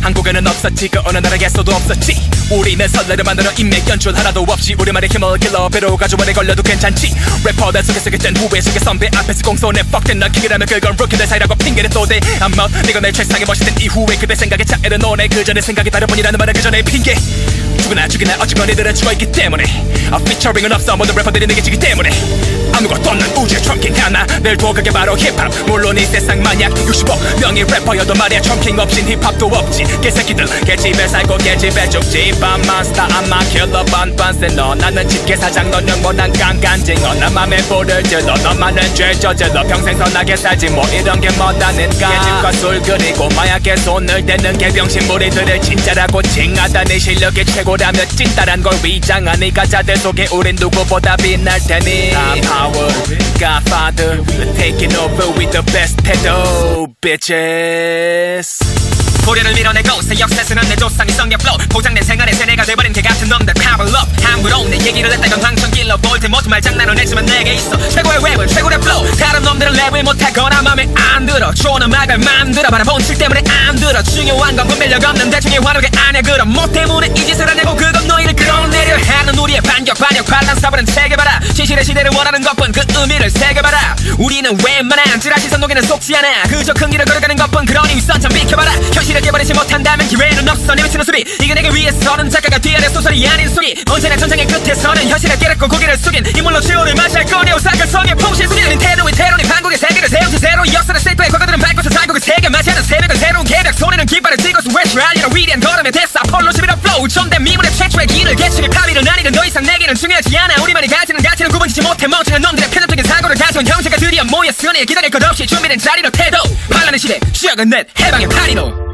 한국에는 없었지 그 어느 나라에서도 없었지. 우리는 설레를 만들어 인맥 연출 하나도 없이 우리만의 힘을 길러 배로 가져와내 걸려도 괜찮지. 래퍼들 속에서 그땐 후배 속에 선배 앞에서 공손해 fuck된 런킹이라면 그건 루키들 사이라고 핑계를 또대. 아마 네가 내 최상의 멋있는 이후에 그대 생각에 차이를 노네. 그 전에 생각이 다를 뿐이라는 말은 그 전에 핑계. 죽으나 어쨌건 이들은 죽어있기 때문에 피처링은 없어. 모든 래퍼들이 내게 지기 때문에 아무것도 없는 우주의 트럼킹 하나 늘 두어 그게 바로 힙합. 물론 이 세상 만약 60억 명의 래퍼여도 말이야 트럼킹 없인 힙합도 없지. 개새끼들 개집에 살고 개집에 죽지. 밤만 스타 안마 킬러 반반세 너. 나는 집게사장 넌 영원한 깡간징어. 나 맘에 불을 질러 너만은 죄 저질러 평생 선하게 살지 뭐 이런 게 뭐다는가. 개집과 술 그리고 마약에 손을 대는 개병신 무리들을 진짜라고 칭하다. 내 실력이 최고라며 찐따란 걸 위장하니 가짜들 속에 우린 누구보다 빛날 테니. Power, Godfather, taking over with the best pedo, bitches. 고려를 밀어내고 새 역사 쓰는 내 조상의 성격 flow. 포장된 생활의 세뇌가 돼버린 개같은 놈들 power up. 함부로 내 얘기를 했다간 황천길러 볼때 모두 말장난을 했지만 내게 있어 최고의 랩은 최고의 flow. 다른 놈들은 랩을 못하거나 맘에 안 들어. 좋은 음악을 만들어 바라 본질 때문에 안 들어. 중요한 건 분별력 없는 대충의 환호가 아니야. 그럼 뭐 때문에 이 짓을 하냐고. 그건 너희를 끌어내려 하는 우리의 반격 관란사버는 체계봐라. 진실의 시대를 원하는 것뿐 그 의미를 새겨봐라. 우리는 웬만한 찌라 시선 녹이는 속지 않아. 그저 큰 길을 걸어가는 것뿐. 그러니 선 참 비켜봐라. 현실을 깨버리지 못한다면 기회는 없어. 내 미치는 소리 이게 내게 위해서는 작가가 뒤아래 소설이 아닌 소리. 언제나 전장의 끝에서는 현실을 깨닫고 고개를 숙인 인물로 치오를 맞이할 거니 오사카 성의 풍실 숙이는 태도의 테러니 한국의 세계를 세우지 새로 역사를 세이프해 과거들은 밟고서 살고 세계 맞이하는 새벽은 새로운 계략. 손에는 깃발을 쥐고서 외출하리라. 위대한 걸음의 대사 폴로 11호 flow. 존댓 미문의 최초의 길을 개척의 파비를 아니든 더 이상 내게는 중요하지 않아. 우리만의 가치는 구분짓지 못해 멍청한 놈들의 편협적인 사고를 가져온 형제가 드디어 모였으니 기다릴 것 없이 준비된 자리로 태도. 반란의 시대 시작은 넷 해방의 파리로.